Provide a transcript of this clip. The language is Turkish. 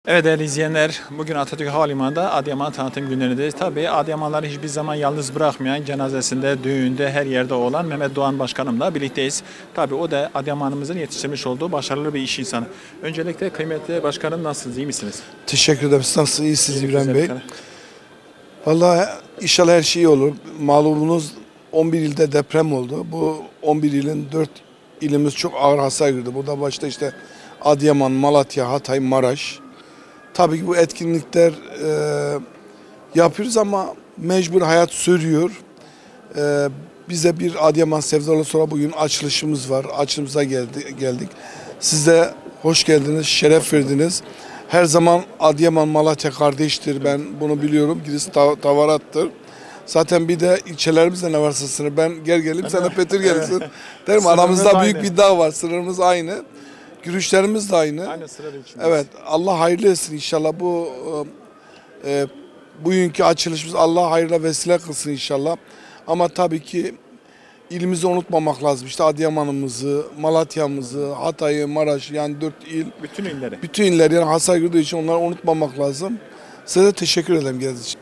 Evet değerli izleyenler, bugün Atatürk Havalimanı'nda Adıyaman tanıtım günlerindeyiz. Tabii Adıyamanları hiçbir zaman yalnız bırakmayan, cenazesinde, düğünde, her yerde olan Mehmet Doğan Başkanımla birlikteyiz. Tabii o da Adıyaman'ımızın yetiştirmiş olduğu başarılı bir iş insanı. Öncelikle kıymetli başkanım, nasılsınız, iyi misiniz? Teşekkür ederim. Siz nasılsınız? İyisiniz İbrahim Bey. Başkanım. Vallahi inşallah her şey iyi olur. Malumunuz 11 ilde deprem oldu. Bu 11 ilin 4 ilimiz çok ağır hasar gördü. Burada başta işte Adıyaman, Malatya, Hatay, Maraş. Tabii ki bu etkinlikler yapıyoruz ama mecbur hayat sürüyor. Bize bir Adıyaman sevdalı sonra bugün açılışımız var. Açılışımıza geldik. Siz de hoş geldiniz, şeref verdiniz. Her zaman Adıyaman Malatya kardeştir. Ben bunu biliyorum. Birisi Tavarattır. Zaten bir de ilçelerimizde ne varsa sınır. Ben Gergelim, sen de Petir gelirsin. Derim aramızda büyük bir dağ var. Sınırımız aynı. Görüşlerimiz de aynı. Aynı sırada içindeyiz. Evet. Allah hayırlı etsin inşallah. Bugünkü açılışımız Allah hayırla vesile kılsın inşallah. Ama tabii ki ilimizi unutmamak lazım. İşte Adıyaman'ımızı, Malatya'mızı, Hatay'ı, Maraş'ı, yani 4 il. Bütün illeri. Bütün iller yani hasar gördüğü için onları unutmamak lazım. Size de teşekkür ederim geldiğiniz için.